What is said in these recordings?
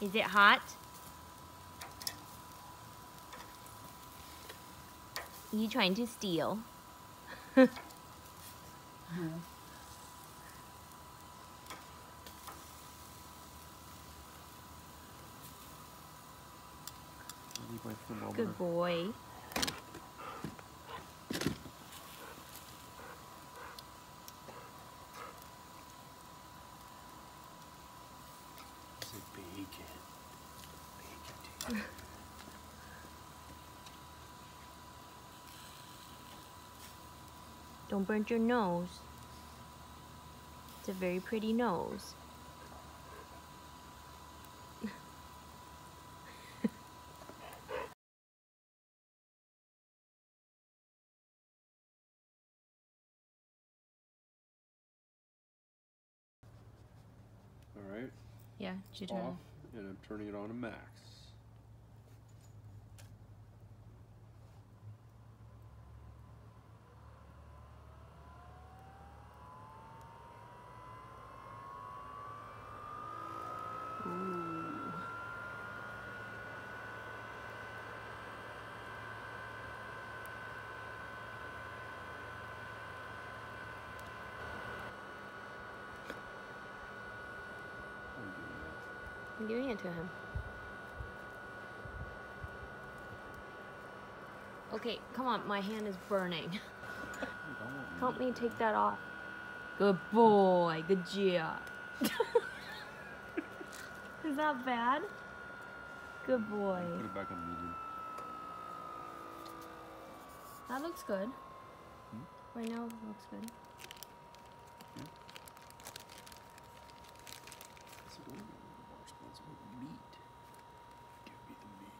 Is it hot? You trying to steal? No. Good boy. It's a bacon. Bacon. Don't burn your nose. It's a very pretty nose. All right. Yeah, it's your turn. Off, and I'm turning it on to max. Ooh. I'm giving it to him. Okay, come on, my hand is burning. Help me take that off. Good boy, good job. Is that bad? Good boy. Put it back on medium. That looks good. Right now it looks good. Yeah. So don't give me the marshmallows with meat. Give me the meat.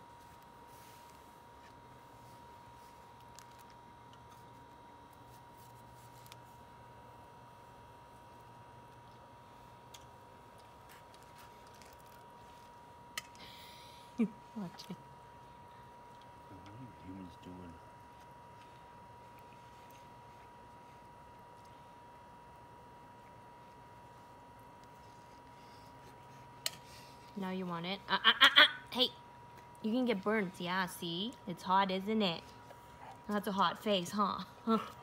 Watch it. What are humans doing? Now you want it. Hey, you can get burnt. Yeah, see? It's hot, isn't it? That's a hot face, huh?